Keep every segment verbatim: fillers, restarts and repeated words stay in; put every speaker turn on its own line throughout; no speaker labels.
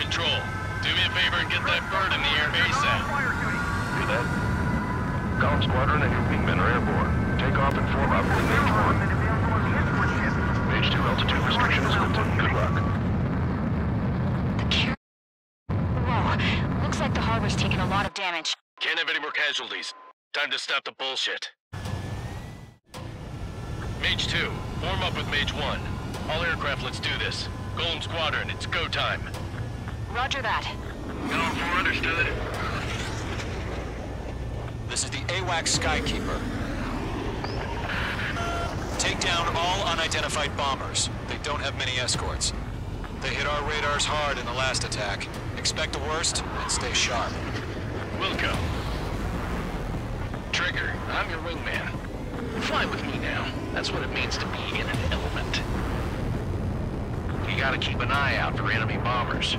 Control. Do me a favor and get that bird in the air ASAP.
Hear that? Column Squadron and your wingmen are airborne. Take off and form up with Mage one. Mage two altitude restriction is lifted. Good luck.
The car... Whoa. Looks like the harbor's taking a lot of damage.
Can't have any more casualties. Time to stop the bullshit. Mage two, form up with Mage one. All aircraft, let's do this. Golem Squadron, it's go time.
Roger that.
Going for understood.
This is the AWACS Skykeeper. Take down all unidentified bombers. They don't have many escorts. They hit our radars hard in the last attack. Expect the worst and stay sharp.
Wilco. Trigger, I'm your wingman. Fly with me now. That's what it means to be in an element. You gotta keep an eye out for enemy bombers.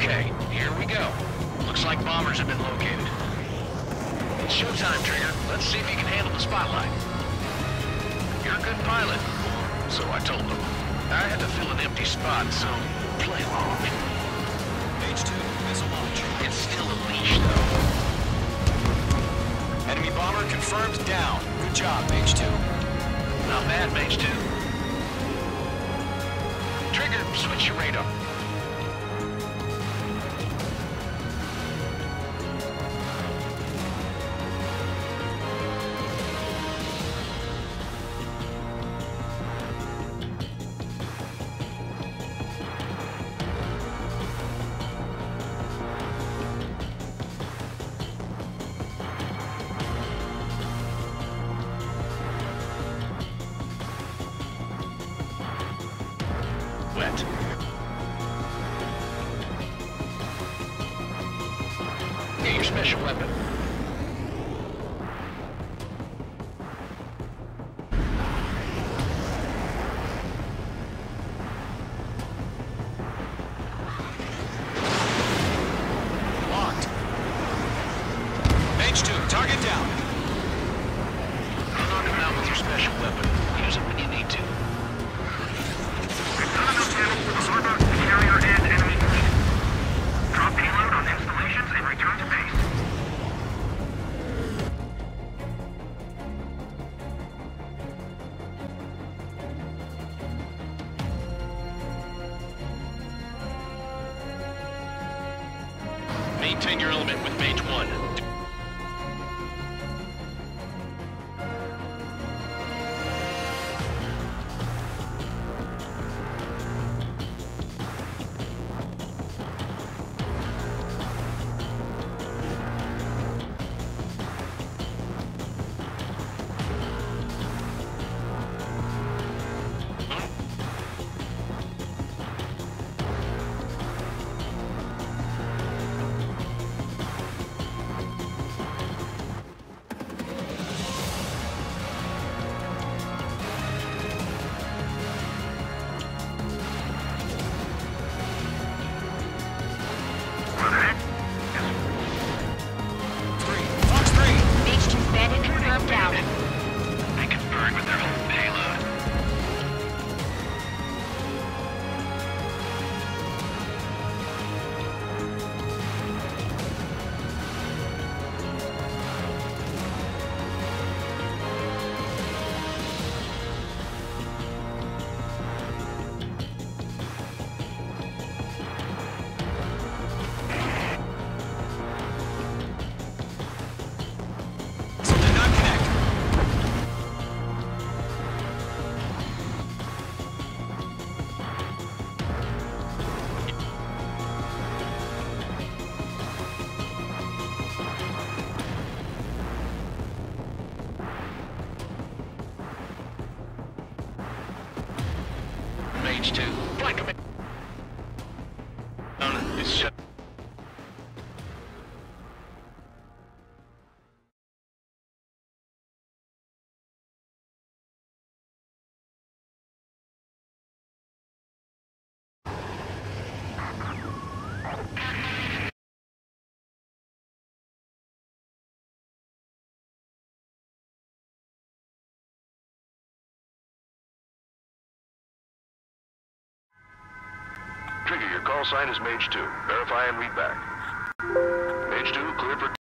Okay, here we go. Looks like bombers have been located. It's showtime, Trigger. Let's see if you can handle the spotlight. You're a good pilot. So I told them. I had to fill an empty spot, so play along.
Mage two, missile launch.
It's still a leash, though.
Enemy bomber confirmed down. Good job, Mage two.
Not bad, Mage two. Trigger, switch your radar. Wet. Get your special weapon.
Locked. Mage two, target down.
Knock him out with your special weapon. Use it when you need to.
Carrier and enemy fleet. Drop payload on installations and return to base.
Maintain your element with Mage one.
Three. Fox three.
Mage two bandit confirmed down.
They conferred with their whole payload.
So did not connect.
Mage two. Flank him. It's shut.
Trigger, your call sign is Mage two. Verify and read back. Mage two, clear for...